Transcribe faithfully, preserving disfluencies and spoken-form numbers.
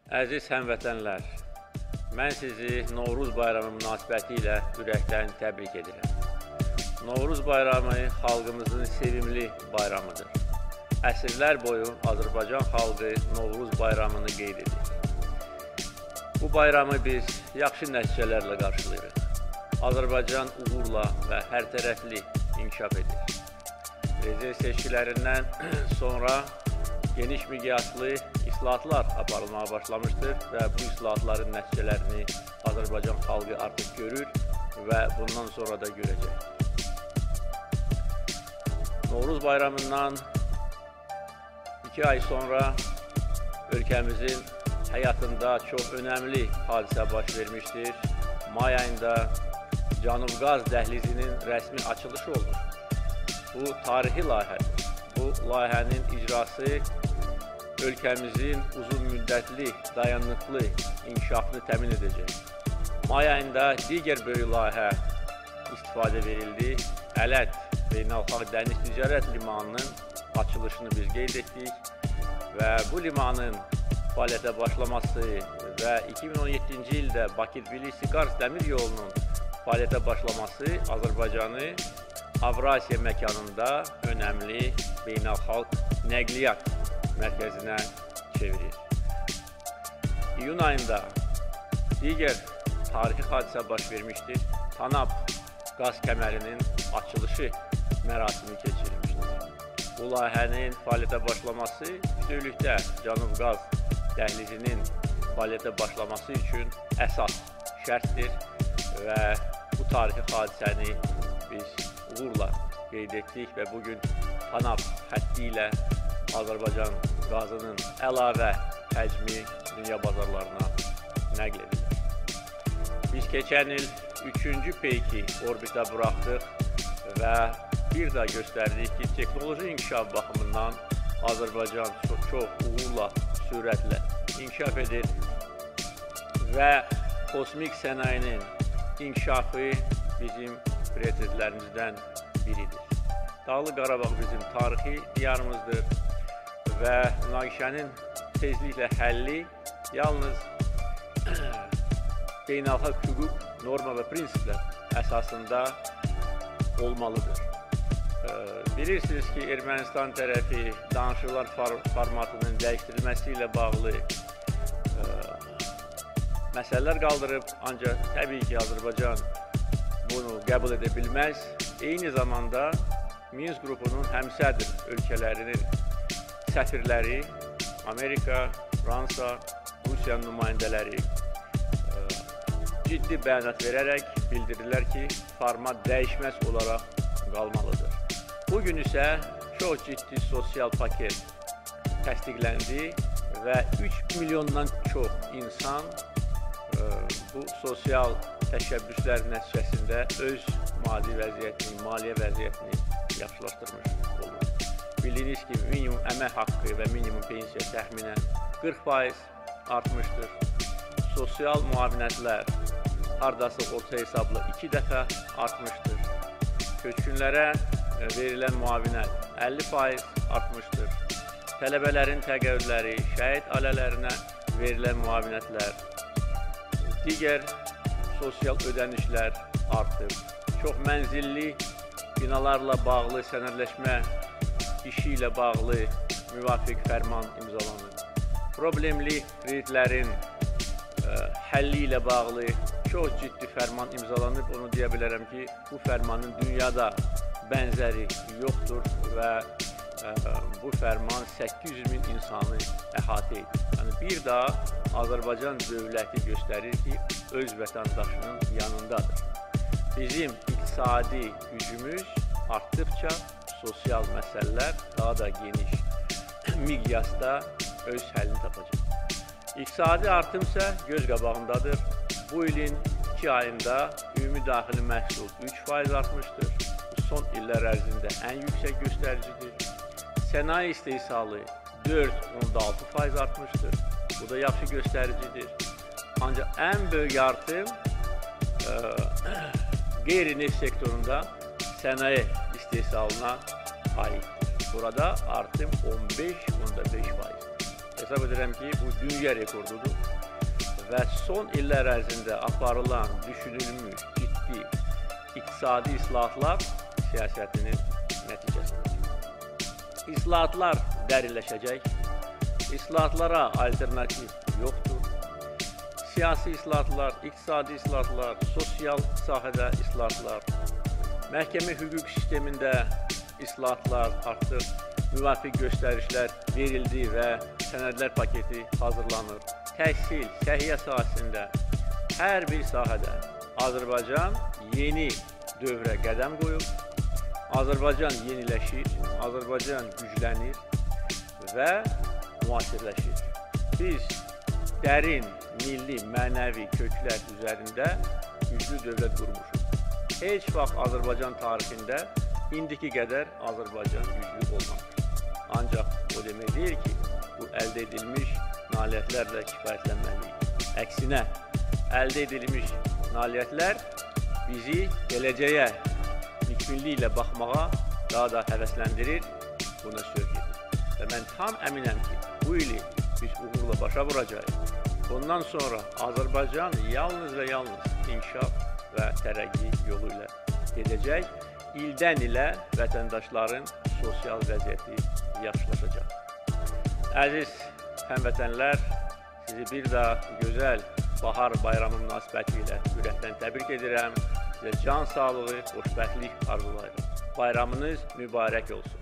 Əziz həmvətənlər, mən sizi Novruz bayramı münasibəti ilə ürəkdən təbrik edirəm. Novruz bayramı xalqımızın sevimli bayramıdır. Əsrlər boyu Azərbaycan xalqı Novruz bayramını qeyd edir. Bu bayramı biz yaxşı nəticələrlə qarşılayırıq. Azərbaycan uğurla və hərtərəfli inkişaf edir. Prezident seçkilərindən sonra geniş miqyaslı islahatlar aparılmağa başlamışdır və bu islahatların nəticələrini Azərbaycan xalqı artıq görür və bundan sonra da görəcək. Novruz bayramından iki ay sonra ölkəmizin həyatında çox önəmli hadisə baş vermişdir. May ayında Cənub Qaz dəhlizinin rəsmi açılışı olmuş. Bu tarixi layihədir. Bu layihənin icrası ölkəmizin uzun müddətli, dayanıqlı inkişafını təmin edəcək. May ayında digər böyük layihə istifadə verildi. Ələt Beynəlxalq Dəniz Ticarət Limanının açılışını biz qeyd etdik və bu limanın fəaliyyətə başlaması və iki min on yeddinci ildə Bakı-Tbilisi-Kars dəmir yolunun fəaliyyətə başlaması Azərbaycanı Avrasiya məkanında önəmli beynəlxalq nəqliyyat mərkəzinə çevirir. İyun ayında digər tarixi hadisə baş vermişdir. Tanap qaz kəmərinin açılışı mərasimi keçirilmişdir. Bu layihənin fəaliyyətə başlaması bütövlükdə Cənub Qaz dəhlizinin fəaliyyətə başlaması üçün əsas şərtdir və bu tarixi hadisəni biz uğurla qeyd etdik və bugün Tanap həddi ilə Azərbaycan qazının əlavə həcmi dünya bazarlarına nəql edilir. Biz keçən il üçüncü peyki orbita buraxdıq və bir daha göstərdik ki, texnoloji inkişaf baxımından Azərbaycan çox, çox uğurla, sürətlə inkişaf edir və kosmik sənayinin inkişafı bizim prioritetlərimizdən biridir. Dağlıq Qarabağ bizim tarixi diyarımızdır və münaqişənin tezliklə həlli yalnız beynəlxalq hüquq, norma və prinsiplər əsasında olmalıdır. Bilirsiniz ki, Ermənistan tərəfi danışıqlar formatının dəyişdirilməsi ilə bağlı məsələlər qaldırıb, ancaq təbii ki, Azərbaycan bunu qəbul edə bilməz. Eyni zamanda Minsk qrupunun həmsədr ölkələrinin səfirləri, Amerika, Fransa, Rusiya nümayəndələri ciddi bəyanat verərək bildirirlər ki, format dəyişməz olaraq qalmalıdır. Bugün isə çox ciddi sosial paket təsdiqləndi və üç milyondan çox insan bu sosial təşəbbüslər nəticəsində öz maddi vəziyyətini, maliyyə vəziyyətini yaxşılaşdırmış olur. Bildiyiniz ki, minimum əmək haqqı və minimum pensiya təxminən qırx faiz artmışdır. Sosial müavinətlər hardasa orta hesabla iki dəfə artmışdır. Köçkünlərə verilən müavinət əlli faiz artmışdır. Tələbələrin təqaüdləri, şəhid ailələrinə verilən müavinətlər, digər sosial ödənişlər artıb. Çox mənzilli binalarla bağlı sənədləşmə işi ilə bağlı müvafiq fərman imzalanır. Problemli kreditlərin həlli ilə bağlı çox ciddi fərman imzalanıb. Onu deyə bilərəm ki, bu fərmanın dünyada bənzəri yoxdur və bu fərman səkkiz yüz min insanı əhatə edir. Yəni, bir daha Azərbaycan dövləti göstərir ki, öz vətəndaşının yanındadır. Bizim iqtisadi gücümüz artdıqca sosial məsələlər daha da geniş miqyasda öz həllini tapacaq. İqtisadi artım isə göz qabağındadır. Bu ilin iki ayında ümumi daxili məhsul üç faiz artmışdır. Bu son illər ərzində ən yüksək göstəricidir. Sənaye istehsalı dörd nöqtə altı faiz artmışdır. Bu da yaxşı göstəricidir. Ancaq ən böyük artım qeyri-neft sektorunda sənaye istehsalına aiddir. Burada artım on beş nöqtə beş faizdir. hesab edirəm ki, bu dünya rekordudur və son illər ərzində aparılan, düşünülmüş, ciddi iqtisadi islahatlar siyasətinin nəticəsidir. İslahatlar dərinləşəcək, islahatlara alternativ yoxdur. Siyasi islahatlar, iqtisadi islahatlar, sosial sahədə islahatlar, məhkəmə hüquq sistemində islahatlar, artıq müvafiq göstərişlər verildi və sənədlər paketi hazırlanır. Təhsil, səhiyyə sahəsində hər bir sahədə Azərbaycan yeni dövrə qədəm qoyub, Azərbaycan yeniləşir, Azərbaycan güclənir və müasirləşir. Biz dərin, milli, mənəvi köklər üzərində güclü dövlət qurmuşuq. Heç vaxt Azərbaycan tarixində indiki qədər Azərbaycan güclü olmamışdır. Ancaq o demək deyil ki, bu əldə edilmiş nailiyyətlərlə kifayətlənməliyik. Əksinə, əldə edilmiş nailiyyətlər bizi gələcəyə nikbinliklə baxmağa daha da həvəsləndirir, buna sövq edir. Və mən tam əminəm ki, bu ili biz uğurla başa vuracağıq. Bundan sonra Azərbaycan yalnız və yalnız inkişaf və tərəqqi yolu ilə gedəcək. İldən ilə vətəndaşların sosial vəziyyəti yaxşılaşacaq. Əziz həmvətənlər, sizi bir daha gözəl bahar bayramı münasibəti ilə ürəkdən təbrik edirəm. Sizə can sağlığı, xoşbəxtlik arzulayıram. Bayramınız mübarək olsun.